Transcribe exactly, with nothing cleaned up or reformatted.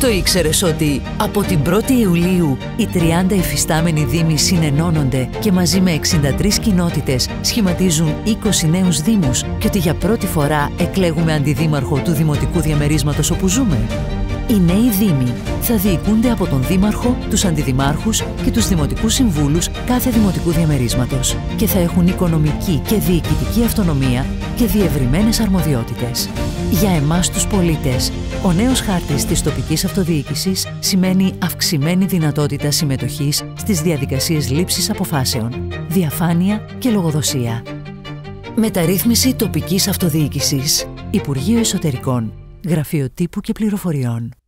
Το ήξερες ότι από την πρώτη Ιουλίου οι τριάντα υφιστάμενοι δήμοι συνενώνονται και μαζί με εξήντα τρεις κοινότητες σχηματίζουν είκοσι νέους δήμους και ότι για πρώτη φορά εκλέγουμε αντιδήμαρχο του δημοτικού διαμερίσματος όπου ζούμε? Οι νέοι δήμοι θα διοικούνται από τον δήμαρχο, τους αντιδημάρχους και τους δημοτικούς συμβούλους κάθε δημοτικού διαμερίσματος και θα έχουν οικονομική και διοικητική αυτονομία και διευρυμένες αρμοδιότητες. Για εμάς τους πολίτες, ο νέος χάρτης της τοπικής αυτοδιοίκησης σημαίνει αυξημένη δυνατότητα συμμετοχής στις διαδικασίες λήψης αποφάσεων, διαφάνεια και λογοδοσία. Μεταρρύθμιση τοπικής αυτοδιοίκησης. Υπουργείο Εσωτερικών. Γραφείο Τύπου και Πληροφοριών.